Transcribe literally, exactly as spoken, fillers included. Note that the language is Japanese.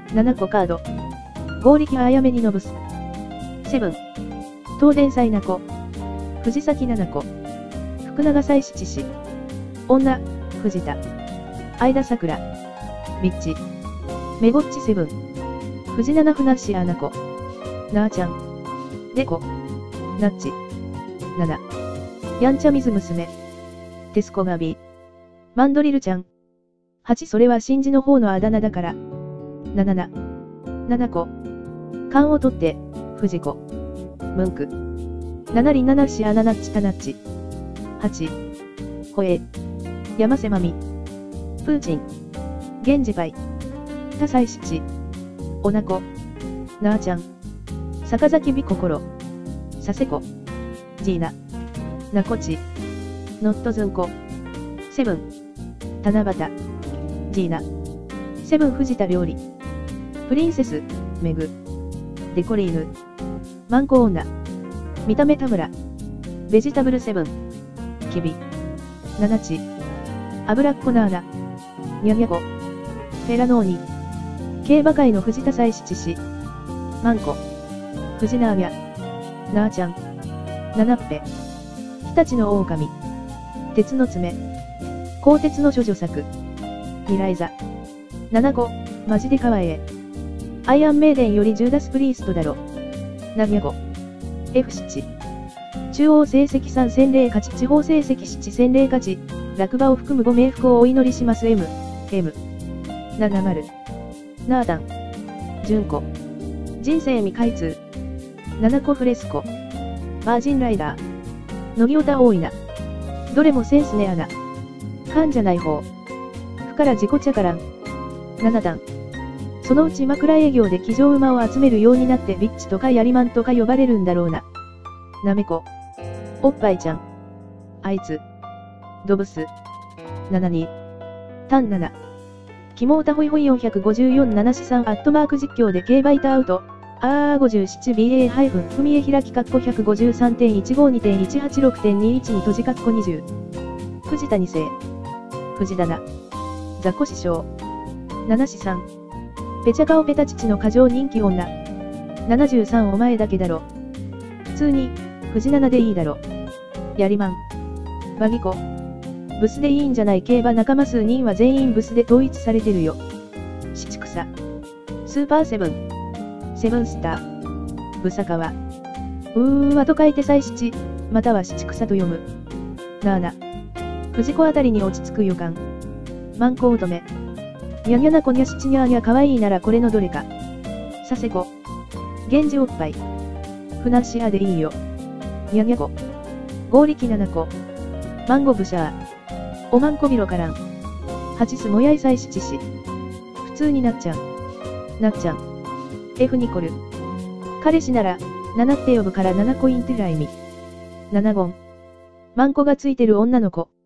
ななこカード。合力あやめにのぶす。セブン。東電祭なこ。藤崎七子。福永祭七子。女、藤田。相田桜。ビッチ。メゴッチセブン。藤七船しあなこ。なあちゃん。でこ。ナッチ。なな。やんちゃ水娘。テスコガビ。マンドリルちゃん。はちそれは真珠の方のあだ名だから。ななな。ななこ。勘を取って、藤子。ムンク。ななりななしあななっちたなっち。はち。ほえ。山瀬まみ。プーチン。源氏パイ。多彩七。おなこ。なあちゃん。坂崎美心。佐世子。ジーナ。なこち。ノットズンコ。セブン。七夕。ジーナ。セブン藤田料理。プリンセス、メグ。デコリーヌ。マンコ女。見た目田村。ベジタブルセブン。キビ。ナナチ。油っこナーナ。ニャニャゴ。フェラノーニ。競馬界の藤田祭七子。マンコ。藤ナーミャ。なあちゃん。ナナッペ。日立の狼。鉄の爪。鋼鉄の処女作。ミライザ。ななこ、マジでかわええ。アイアンメイデンよりジューダスプリーストだろ。ナミャゴ。エフなな。中央成績さん戦零勝ち、地方成績なな戦零勝ち、落馬を含むご冥福をお祈りします M、M。ななじゅう。ナーダン。純子。人生未開通。ななこフレスコ。バージンライダー。乃木オタ多いな。どれもセンスねあな。勘じゃない方。ふから自己茶からん。ななだん。そのうち枕営業で騎乗馬を集めるようになってビッチとかヤリマンとか呼ばれるんだろうな。なめこ。おっぱいちゃん。あいつ。ドブス。ななに。タンなな。キモータホイホイよんごよんななしさんアットマーク実況で競馬イタアウト。あー ごじゅうななビーエー ハイフン踏み絵開きカッコ ひゃくごじゅうさんてんいちごにてんいちはちろくてんにいちに閉じカッコにじゅう。藤田二世。藤棚。ザコ師匠。七子さん。ペチャカオペタ父の過剰人気女。ななじゅうさんお前だけだろ。普通に、藤七でいいだろ。やりまん。バギコ。ブスでいいんじゃない競馬仲間数人は全員ブスで統一されてるよ。七草。スーパーセブン。セブンスター。ブサカワ。うーわと書いて祭七、または七草と読む。なあな。藤子あたりに落ち着く予感。マンコ乙女。にゃにゃなこにゃ七にゃーにゃかわいいならこれのどれか。佐世子。源氏おっぱい。ふなっしあでいいよ。にゃにゃこ。合力七子。マンゴブシャー。おまんこびろからん。はちすもやい祭七子。普通になっちゃん。なっちゃん。F ニコル。彼氏なら、ななって呼ぶからななコインテライミ。ななゴン。マンコがついてる女の子。